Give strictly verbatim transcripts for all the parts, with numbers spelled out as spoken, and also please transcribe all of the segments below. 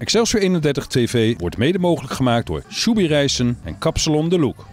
Excelsior eenendertig T V wordt mede mogelijk gemaakt door Shubi Rijssen en Kapsalon De Look.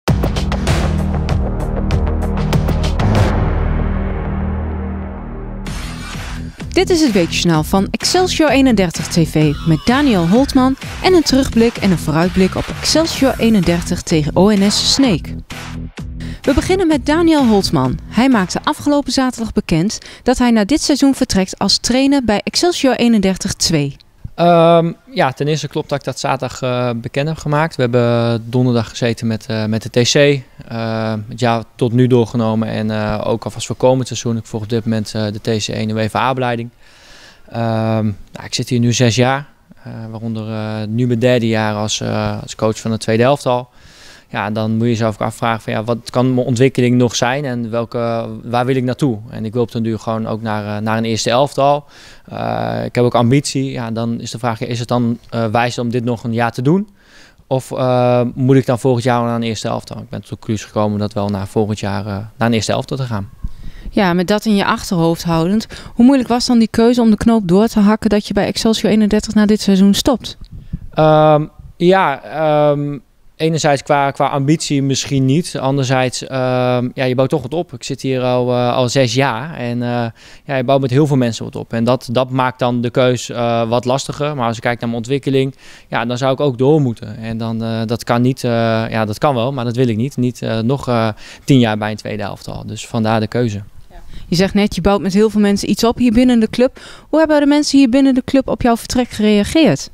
Dit is het weekjournaal van Excelsior eenendertig T V met Daniel Holtman en een terugblik en een vooruitblik op Excelsior eenendertig tegen O N S Sneek. We beginnen met Daniel Holtman. Hij maakte afgelopen zaterdag bekend dat hij na dit seizoen vertrekt als trainer bij Excelsior eenendertig twee. Um, ja, ten eerste klopt dat ik dat zaterdag uh, bekend heb gemaakt. We hebben donderdag gezeten met, uh, met de T C. Uh, het jaar tot nu doorgenomen en uh, ook alvast voor komend seizoen. Ik volg op dit moment uh, de T C één en UEFA A-opleiding. Um, nou, ik zit hier nu zes jaar, uh, waaronder uh, nu mijn derde jaar als, uh, als coach van de tweede elftal. Ja, dan moet je jezelf afvragen van ja, wat kan mijn ontwikkeling nog zijn en welke, waar wil ik naartoe? En ik wil op den duur gewoon ook naar, naar een eerste elftal. Uh, ik heb ook ambitie. Ja, dan is de vraag, is het dan uh, wijs om dit nog een jaar te doen? Of uh, moet ik dan volgend jaar naar een eerste elftal? Ik ben tot de conclusie gekomen dat wel naar volgend jaar uh, naar een eerste elftal te gaan. Ja, met dat in je achterhoofd houdend, hoe moeilijk was dan die keuze om de knoop door te hakken dat je bij Excelsior eenendertig na dit seizoen stopt? Um, ja, um, enerzijds qua, qua ambitie misschien niet. Anderzijds, uh, ja, je bouwt toch wat op. Ik zit hier al, uh, al zes jaar en uh, ja, je bouwt met heel veel mensen wat op. En dat, dat maakt dan de keus uh, wat lastiger. Maar als ik kijk naar mijn ontwikkeling, ja, dan zou ik ook door moeten. En dan, uh, dat kan niet, uh, ja, dat kan wel, maar dat wil ik niet. Niet uh, nog uh, tien jaar bij een tweede elftal. Dus vandaar de keuze. Je zegt net, je bouwt met heel veel mensen iets op hier binnen de club. Hoe hebben de mensen hier binnen de club op jouw vertrek gereageerd?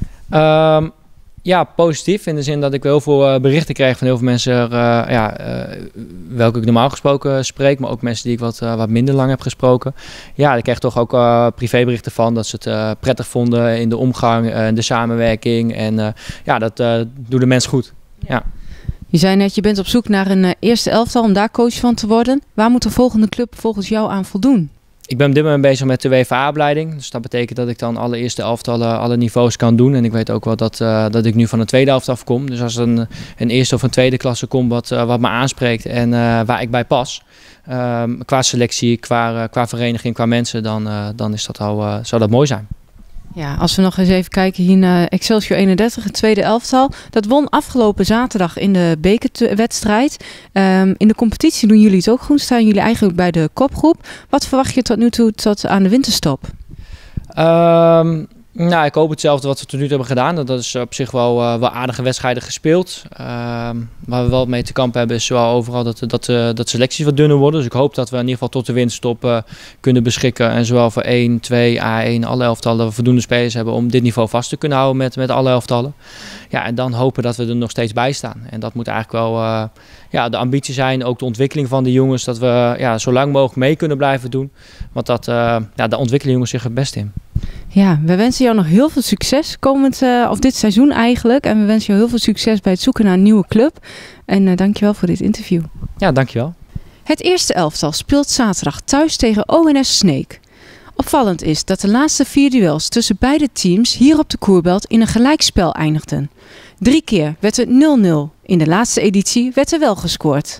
Um, Ja, positief. In de zin dat ik heel veel uh, berichten kreeg van heel veel mensen, uh, ja, uh, welke ik normaal gesproken spreek, maar ook mensen die ik wat, uh, wat minder lang heb gesproken. Ja, ik kreeg toch ook uh, privéberichten van dat ze het uh, prettig vonden in de omgang en uh, de samenwerking. En uh, ja, dat uh, doet de mens goed. Ja. Je zei net, je bent op zoek naar een uh, eerste elftal om daar coach van te worden. Waar moet de volgende club volgens jou aan voldoen? Ik ben op dit moment bezig met de UEFA A-opleiding. Dus dat betekent dat ik dan alle eerste elftallen, alle niveaus kan doen. En ik weet ook wel dat, uh, dat ik nu van een tweede elftal afkom. Dus als er een, een eerste of een tweede klasse komt wat, uh, wat me aanspreekt en uh, waar ik bij pas. Uh, qua selectie, qua, uh, qua vereniging, qua mensen, dan, uh, dan is dat al, uh, zou dat mooi zijn. Ja, als we nog eens even kijken hier naar Excelsior eenendertig, het tweede elftal. Dat won afgelopen zaterdag in de bekerwedstrijd. Um, in de competitie doen jullie het ook goed. Staan jullie eigenlijk bij de kopgroep. Wat verwacht je tot nu toe tot aan de winterstop? Um, nou, ik hoop hetzelfde wat we tot nu toe hebben gedaan. Dat is op zich wel, uh, wel aardige wedstrijden gespeeld. Um, waar we wel mee te kampen hebben is wel overal dat, dat, uh, dat selecties wat dunner worden. Dus ik hoop dat we in ieder geval tot de winterstop uh, kunnen beschikken. En zowel voor één, twee, A één, alle elftallen voldoende spelers hebben om dit niveau vast te kunnen houden met, met alle elftallen. Ja, en dan hopen dat we er nog steeds bij staan. En dat moet eigenlijk wel uh, ja, de ambitie zijn. Ook de ontwikkeling van de jongens. Dat we ja, zo lang mogelijk mee kunnen blijven doen. Want dat, uh, ja, daar ontwikkelen jongens zich het best in. Ja, we wensen jou nog heel veel succes komend, uh, of dit seizoen eigenlijk. En we wensen jou heel veel succes bij het zoeken naar een nieuwe club. En uh, dankjewel voor dit interview. Ja, dankjewel. Het eerste elftal speelt zaterdag thuis tegen O N S Sneek. Opvallend is dat de laatste vier duels tussen beide teams hier op de Koerbelt in een gelijkspel eindigden. Drie keer werd het nul nul. In de laatste editie werd er wel gescoord.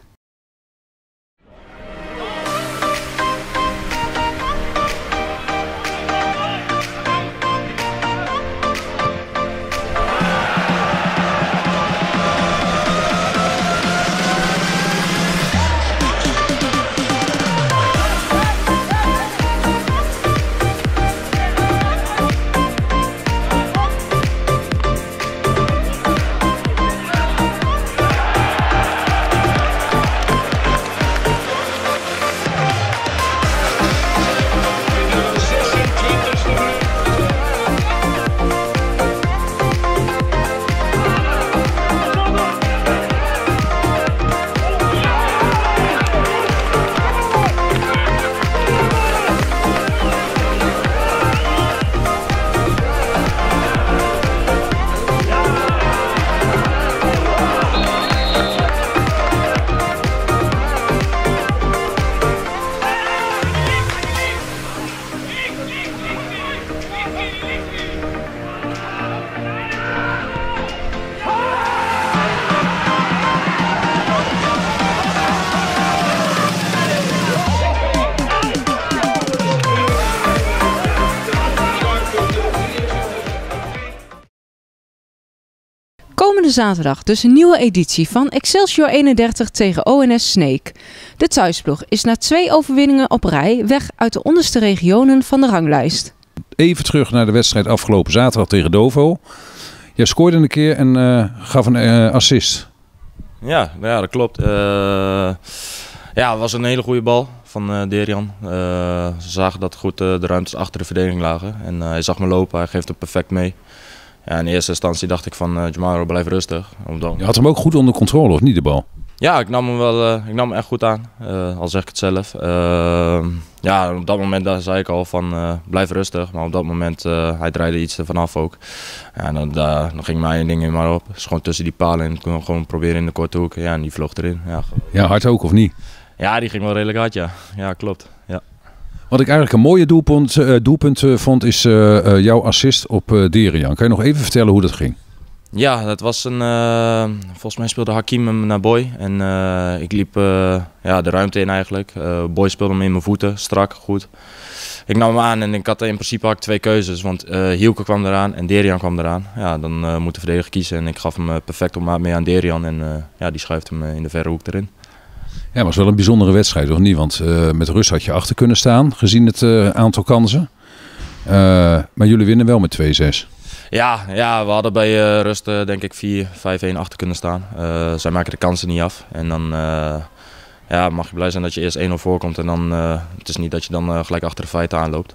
Komende zaterdag dus een nieuwe editie van Excelsior eenendertig tegen O N S Sneek. De thuisploeg is na twee overwinningen op rij weg uit de onderste regionen van de ranglijst. Even terug naar de wedstrijd afgelopen zaterdag tegen Dovo. Jij scoorde een keer en uh, gaf een uh, assist. Ja, ja, dat klopt. Uh, ja, het was een hele goede bal van uh, Derian. Uh, ze zagen dat goed uh, de ruimtes achter de verdediging lagen. En uh, hij zag me lopen, hij geeft hem perfect mee. Ja, in eerste instantie dacht ik van uh, Jamaro, blijf rustig. Je had hem ook goed onder controle, of niet, de bal? Ja, ik nam hem wel uh, ik nam hem echt goed aan, uh, al zeg ik het zelf. Uh, ja, op dat moment daar zei ik al van uh, blijf rustig, maar op dat moment uh, hij draaide iets ervan af ook. Ja, dan, uh, dan ging mijn ding in maar op, dus gewoon tussen die palen en ik kon gewoon proberen in de korte hoek. Ja, en die vloog erin. Ja, ja, hard ook of niet? Ja, die ging wel redelijk hard, ja. Ja, klopt. Ja. Wat ik eigenlijk een mooie doelpunt, uh, doelpunt uh, vond is uh, uh, jouw assist op uh, Derian. Kan je nog even vertellen hoe dat ging? Ja, dat was een. Uh, volgens mij speelde Hakim hem naar Boy. En uh, ik liep uh, ja, de ruimte in eigenlijk. Uh, Boy speelde hem in mijn voeten, strak, goed. Ik nam hem aan en ik had in principe had ik twee keuzes. Want uh, Hielke kwam eraan en Derian kwam eraan. Ja, dan uh, moet de verdediger kiezen. En ik gaf hem uh, perfect op maat mee aan Derian. En uh, ja, die schuift hem uh, in de verre hoek erin. Ja, het was wel een bijzondere wedstrijd, of niet? Want uh, met rust had je achter kunnen staan, gezien het uh, aantal kansen. Uh, maar jullie winnen wel met twee zes. Ja, ja, we hadden bij uh, rust uh, denk ik vier vijf-een achter kunnen staan. Uh, zij maken de kansen niet af. En dan uh, ja, mag je blij zijn dat je eerst één nul voorkomt. En dan, uh, het is niet dat je dan uh, gelijk achter de feiten aanloopt.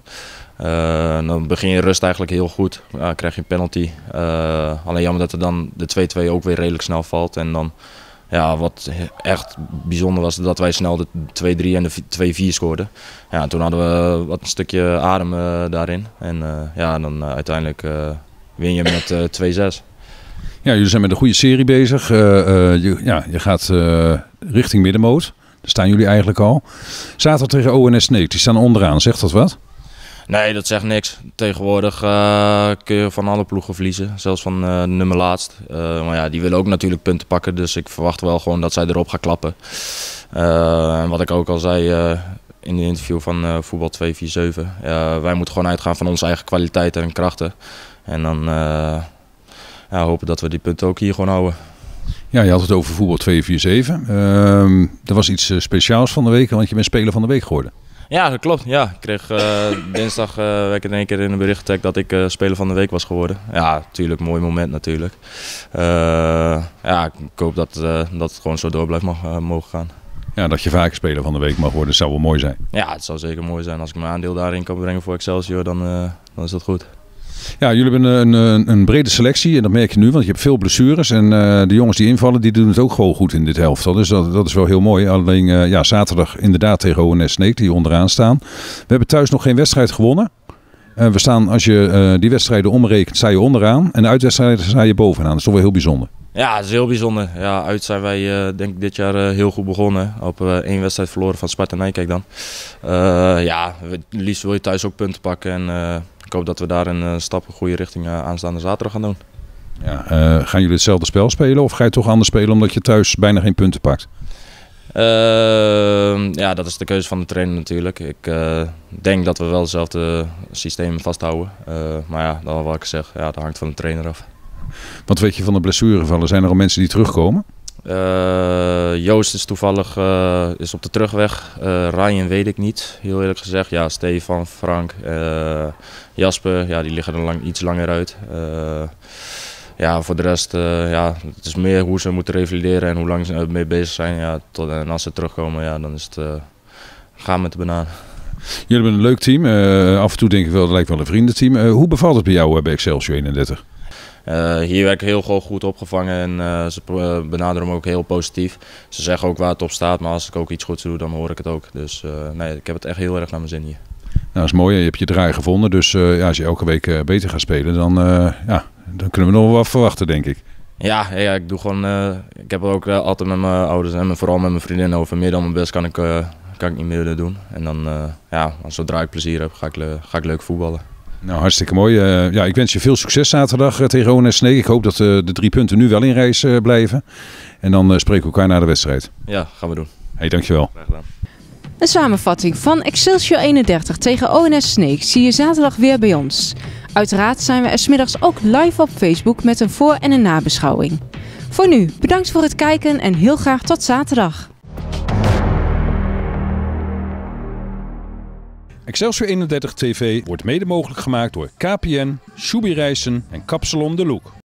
Uh, dan begin je rust eigenlijk heel goed. Uh, krijg je een penalty. Uh, alleen jammer dat er dan de twee twee ook weer redelijk snel valt. En dan, ja, wat echt bijzonder was dat wij snel de twee drie en de twee vier scoorden. Ja, toen hadden we wat een stukje adem uh, daarin. En uh, ja, dan uh, uiteindelijk... Uh, win je met uh, twee zes. Ja, jullie zijn met een goede serie bezig. Uh, uh, je, ja, je gaat uh, richting middenmoot. Daar staan jullie eigenlijk al. Zaterdag tegen O N S Sneek, die staan onderaan. Zegt dat wat? Nee, dat zegt niks. Tegenwoordig uh, kun je van alle ploegen verliezen. Zelfs van uh, nummer laatst. Uh, maar ja, die willen ook natuurlijk punten pakken. Dus ik verwacht wel gewoon dat zij erop gaan klappen. Uh, en wat ik ook al zei... Uh, in de interview van uh, Voetbal twee vier zeven. Uh, wij moeten gewoon uitgaan van onze eigen kwaliteiten en krachten. En dan uh, ja, hopen dat we die punten ook hier gewoon houden. Ja, je had het over Voetbal twee vier zeven. Uh, er was iets uh, speciaals van de week, want je bent speler van de week geworden. Ja, dat klopt. Ja, ik kreeg uh, dinsdag uh, werd in één keer in een bericht getagd dat ik uh, speler van de week was geworden. Ja, natuurlijk, een mooi moment natuurlijk. Uh, ja, ik hoop dat, uh, dat het gewoon zo door blijft mag, uh, mogen gaan. Ja, dat je vaker speler van de week mag worden, zou wel mooi zijn. Ja, het zou zeker mooi zijn. Als ik mijn aandeel daarin kan brengen voor Excelsior, dan, uh, dan is dat goed. Ja, jullie hebben een, een, een brede selectie en dat merk je nu, want je hebt veel blessures. En uh, de jongens die invallen, die doen het ook gewoon goed in dit elftal. Dus dat, dat is wel heel mooi. Alleen uh, ja, zaterdag inderdaad tegen O N S Sneek, die onderaan staan. We hebben thuis nog geen wedstrijd gewonnen. Uh, we staan, als je uh, die wedstrijden omrekent, sta je onderaan. En de uitwedstrijden sta je bovenaan. Dat is toch wel heel bijzonder. Ja, dat is heel bijzonder. Ja, uit zijn wij uh, denk ik dit jaar uh, heel goed begonnen. Op uh, één wedstrijd verloren van Sparta Nijkerk dan. Uh, ja, het liefst wil je thuis ook punten pakken. En uh, ik hoop dat we daar een uh, stap in goede richting uh, aanstaande zaterdag gaan doen. Ja, uh, gaan jullie hetzelfde spel spelen of ga je toch anders spelen omdat je thuis bijna geen punten pakt? Uh, ja, dat is de keuze van de trainer natuurlijk. Ik uh, denk dat we wel hetzelfde systeem vasthouden. Uh, maar ja, dat wat ik zeg, ja, dat hangt van de trainer af. Wat weet je van de blessuregevallen? Zijn er al mensen die terugkomen? Uh, Joost is toevallig uh, is op de terugweg. Uh, Ryan weet ik niet, heel eerlijk gezegd. Ja, Stefan, Frank, uh, Jasper, ja, die liggen er lang, iets langer uit. Uh, ja, voor de rest, uh, ja, het is meer hoe ze moeten revalideren en hoe lang ze mee bezig zijn. Ja, tot, en als ze terugkomen, ja, dan is het uh, gaan met de banaan. Jullie hebben een leuk team. Uh, af en toe denk ik wel, het lijkt wel een vriendenteam. Uh, hoe bevalt het bij jou uh, bij Excelsior eenendertig? Uh, hier werd ik heel gewoon goed opgevangen en uh, ze benaderen me ook heel positief. Ze zeggen ook waar het op staat, maar als ik ook iets goeds doe, dan hoor ik het ook. Dus uh, nee, ik heb het echt heel erg naar mijn zin hier. Nou, dat is mooi. Je hebt je draai gevonden, dus uh, ja, als je elke week uh, beter gaat spelen, dan, uh, ja, dan kunnen we nog wel wat verwachten, denk ik. Ja, ja, ik doe gewoon. Uh, ik heb ook uh, altijd met mijn ouders en vooral met mijn vriendin over. Meer dan mijn best kan ik, uh, kan ik niet meer doen. En dan, uh, ja, zodra ik plezier heb, ga ik, uh, ga ik leuk voetballen. Nou, hartstikke mooi. Uh, ja, ik wens je veel succes zaterdag uh, tegen O N S Sneek. Ik hoop dat uh, de drie punten nu wel in reis uh, blijven. En dan uh, spreken we elkaar na de wedstrijd. Ja, gaan we doen. Hey, dankjewel. Graag gedaan. Een samenvatting van Excelsior eenendertig tegen O N S Sneek zie je zaterdag weer bij ons. Uiteraard zijn we er 's middags ook live op Facebook met een voor- en een nabeschouwing. Voor nu, bedankt voor het kijken en heel graag tot zaterdag. Excelsior eenendertig T V wordt mede mogelijk gemaakt door K P N, Shubi Rijssen en Kapsalon De Loek.